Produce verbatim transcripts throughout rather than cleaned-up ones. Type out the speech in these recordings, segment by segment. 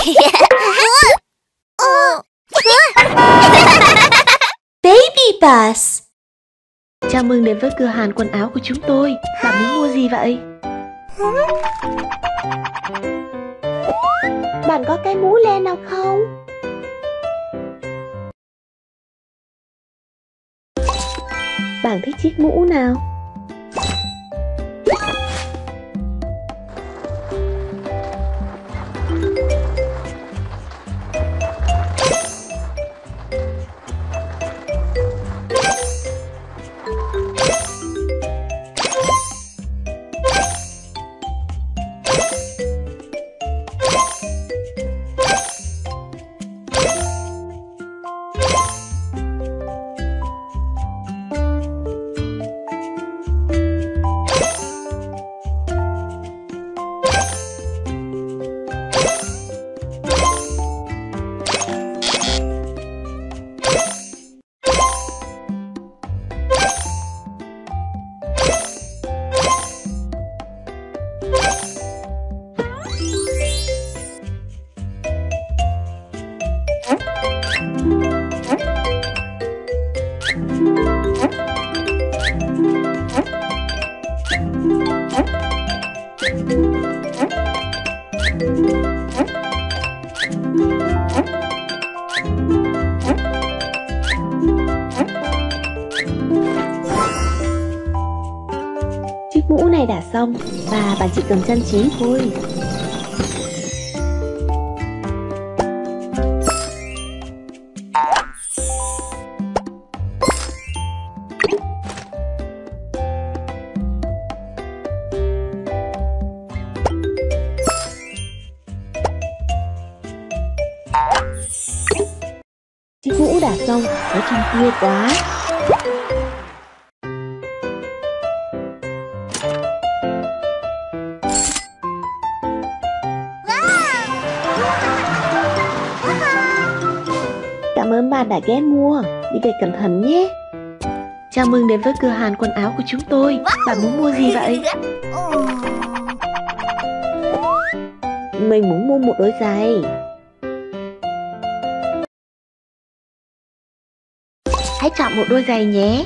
Baby Bus. Chào mừng đến với cửa hàng quần áo của chúng tôi. Bạn muốn mua gì vậy? Bạn có cái mũ len nào không? Bạn thích chiếc mũ nào? Chiếc mũ này đã xong và bạn chỉ cần trang trí thôi. Chiếc mũ đã xong, nó trông tuyệt quá. Cảm ơn bạn đã ghé mua, đi về cẩn thận nhé. Chào mừng đến với cửa hàng quần áo của chúng tôi. Bạn muốn mua gì vậy? Mình muốn mua một đôi giày. Hãy chọn một đôi giày nhé.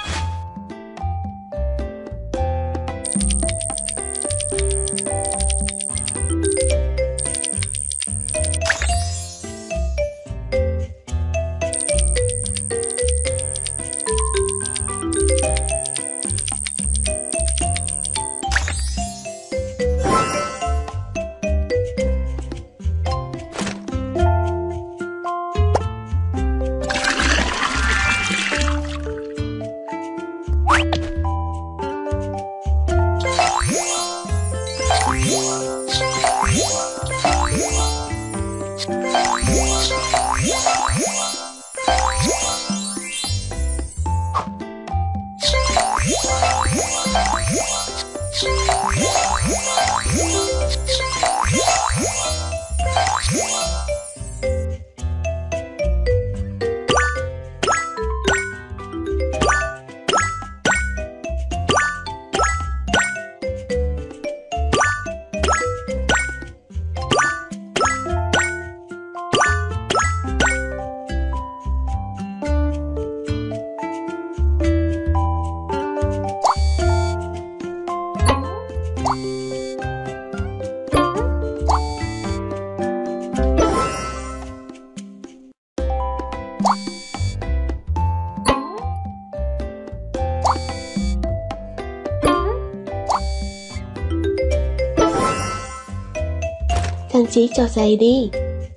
Trang trí cho giày đi.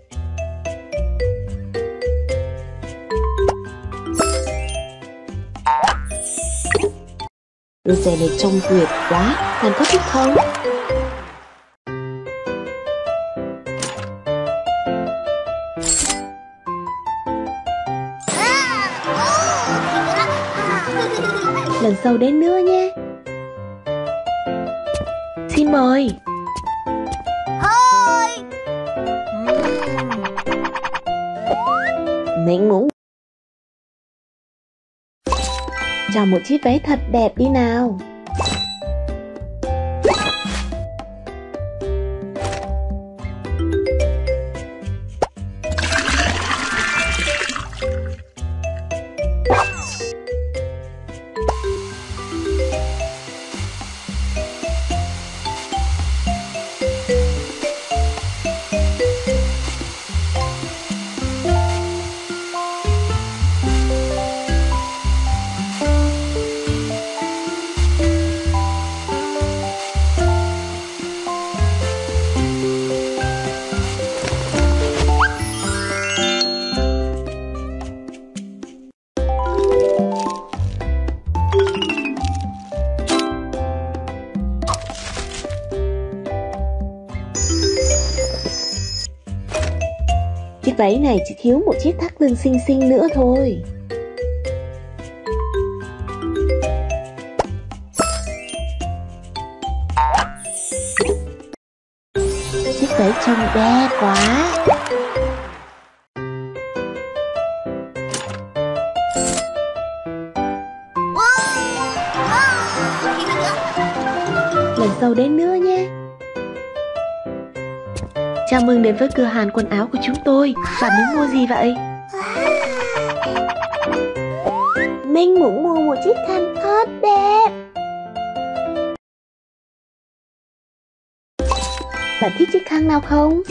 Đôi giày này trông tuyệt quá, bạn có thích không? Lần sau đến nữa nhé. Xin mời. Mình muốn chọn một chiếc váy thật đẹp đi nào. Chiếc váy này chỉ thiếu một chiếc thắt lưng xinh xinh nữa thôi. Chiếc váy trông đẹp quá. Lần sau đến nữa nhé. Chào mừng đến với cửa hàng quần áo của chúng tôi. Bạn muốn mua gì vậy? Mình muốn mua một chiếc khăn thật đẹp. Bạn thích chiếc khăn nào không?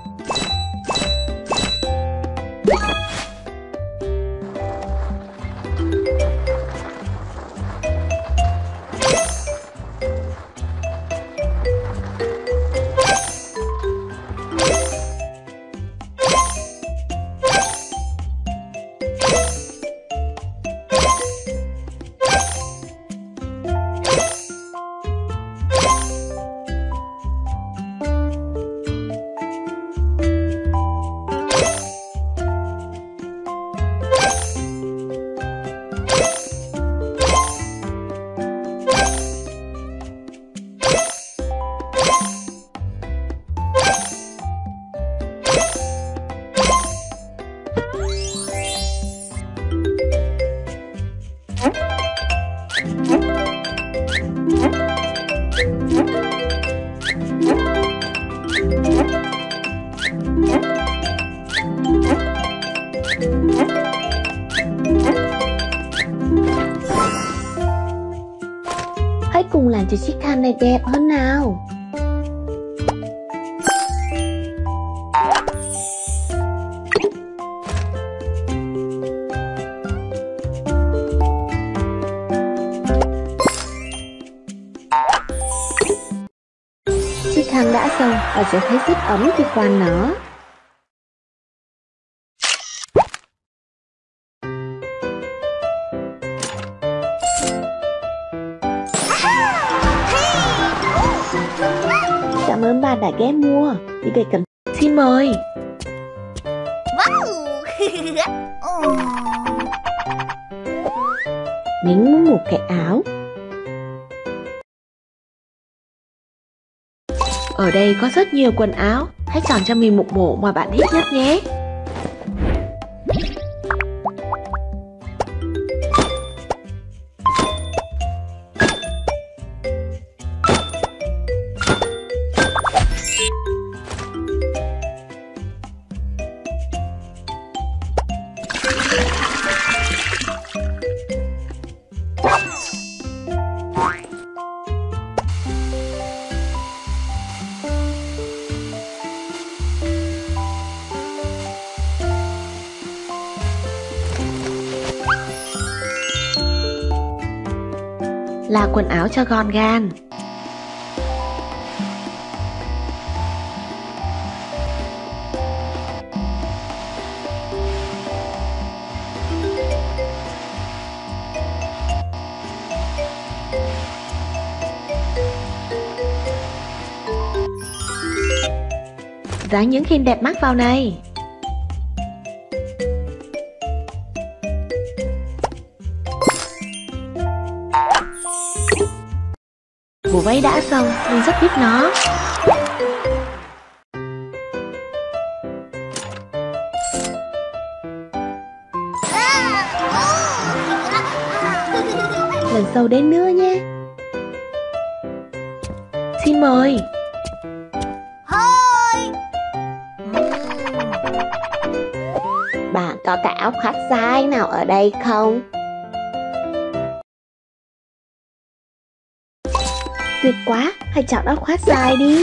Hãy cùng làm cho chiếc khăn này đẹp hơn nào. Chiếc khăn đã xong, bạn sẽ thấy rất ấm khi quàng nó. Cảm ơn bạn đã ghé mua. Đi về cẩn thận. Xin mời. Mình muốn một cái áo. Ở đây có rất nhiều quần áo. Hãy chọn cho mình một bộ mà bạn thích nhất nhé. Là quần áo cho gọn gàng. Dán những hình đẹp mắt vào này. Bộ váy đã xong, mình rất thích nó. Lần sau đến nữa nhé. Xin mời. Bạn có cái áo khoác dài nào ở đây không? Tuyệt quá, hãy chọn áo khoác dài đi.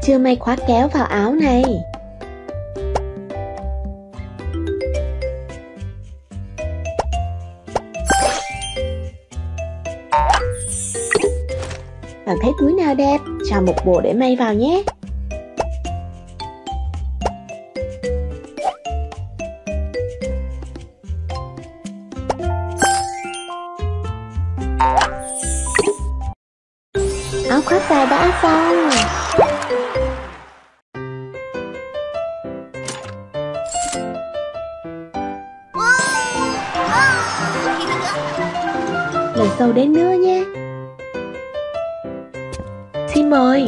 chưa may khóa kéo vào áo này. Bạn thấy túi nào đẹp? Chọn một bộ để may vào nhé. Áo khoác dài đã xong. Lần sau đến nữa nhé. Xin mời.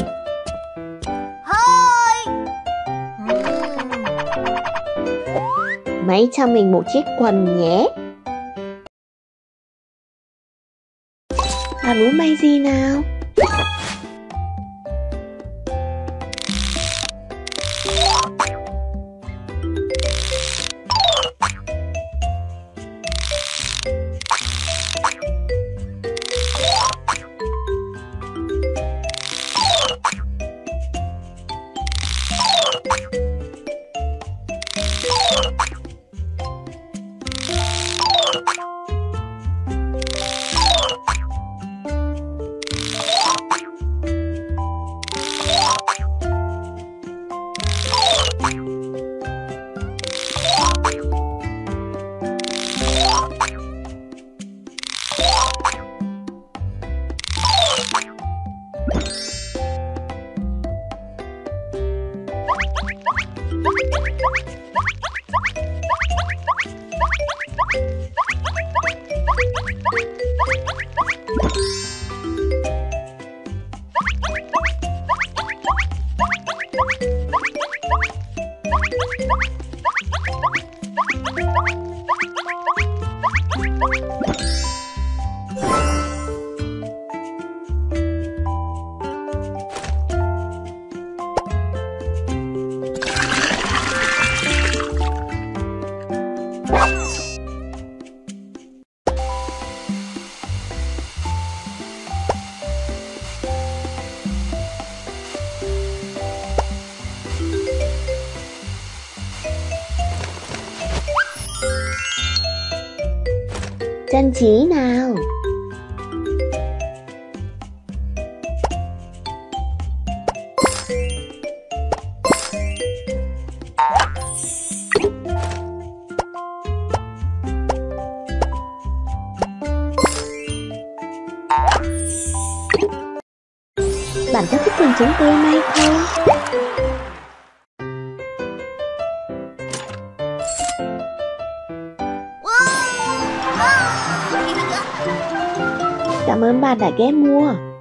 May cho mình một chiếc quần nhé. Bạn muốn may gì nào? Trang trí nào. Bạn có thích cùng chúng tôi may không? Cảm ơn bạn đã ghé mua.